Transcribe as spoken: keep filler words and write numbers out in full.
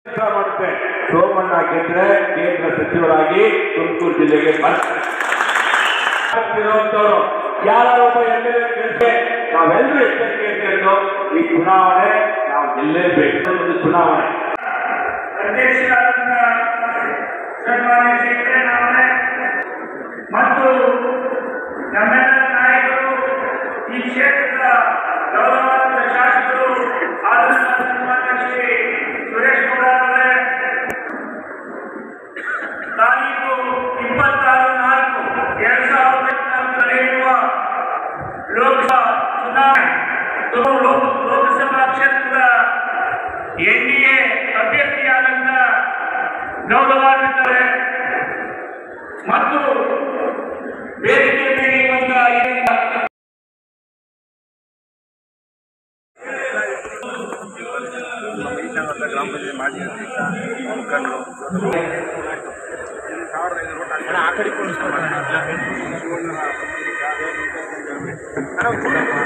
ಮಾಡುತ್ತೆ. ಸೋಮಣ್ಣ ಗೆದ್ರೆ ಕೇಂದ್ರ ಸಚಿವರಾಗಿ ತುಮಕೂರು ಜಿಲ್ಲೆಗೆ ಬರ್ತಿರುವಂತವ್ರು ಯಾರು ಒಬ್ಬ ಎಂ ಎಲ್ ಎ ನಾವೆಲ್ಲರೂ ಎಚ್ಚರಿಕೆಯನ್ನು ಈ ಚುನಾವಣೆ ನಾವು ಗೆಲ್ಲೇಬೇಕು. ಒಂದು ಚುನಾವಣೆ ಅಧ್ಯಕ್ಷರಾದ ಸನ್ಮಾನ್ಯ ಸಿದ್ದರಾಮಯ್ಯ ಮತ್ತು ನಮ್ಮೆಲ್ಲ ನಾಯಕರು ಈ ಕ್ಷೇತ್ರದ ಗೌರವಾನ್ವಿತ ಶಾಸಕರು ಆದ ಸನ್ಮಾನ್ಯ ಶ್ರೀ ಸುರೇಶ್ ಗೌಡ ಅವರೇ, ತಾರೀಕು ಇಪ್ಪತ್ತಾರು ನಾಲ್ಕು ಎರಡ್ ಸಾವಿರದ ಇಪ್ಪತ್ನಾಲ್ಕು ನಡೆಯುವ ಲೋಕಸಭಾ ಚುನಾವಣೆ ಲೋಕಸಭಾ ಕ್ಷೇತ್ರದ ಎನ್ ಡಿ ಎ ಅಭ್ಯರ್ಥಿಯಾದಂತ ಗೌರವಾನ್ವಿತರೇ ಮತ್ತು ವೇದಿಕೆ ಮೇಲೆ ಇರುವಂತಹ ಗ್ರಾಮ ಪಂಚಾಯತ್ ಮಾಜಿ ಅಧ್ಯಕ್ಷ ಮುಖಂಡರು ಸಾವಿರದ ಐದು ರೋಡ್ ಆ ಕಡೆ